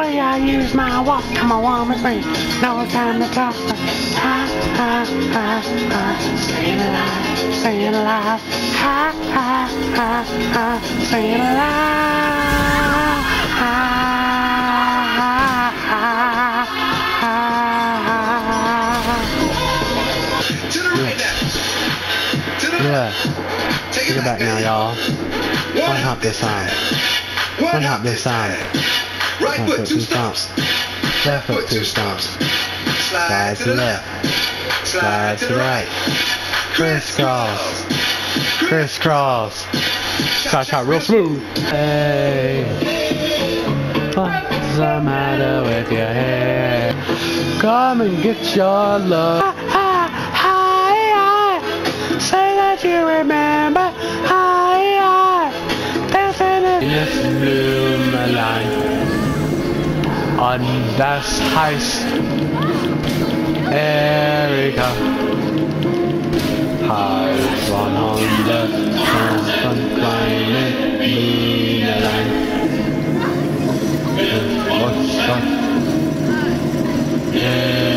way I use my walk. Come on, warm with me. No time to talk. Ha, ha, ha, ha. Staying alive, staying alive. Ha, ha, ha, ha. Staying alive. Ha, ha, ha, ha, ha. To the right now. To the Yeah. left. Take it back now, y'all. One hop this time. One hop this time. Right foot, 2 stomps. Left foot, 2 stomps. Slide to the left. Slide to the right. Crisscross. Crisscross. Cha-cha real smooth. Hey. What's the matter with your hair? Come and get your love. Hi. Say that you remember. Hi. Dancing in this blue line. On das heißt Erika. Heiß 100 von kleinen Blümelein. What's up?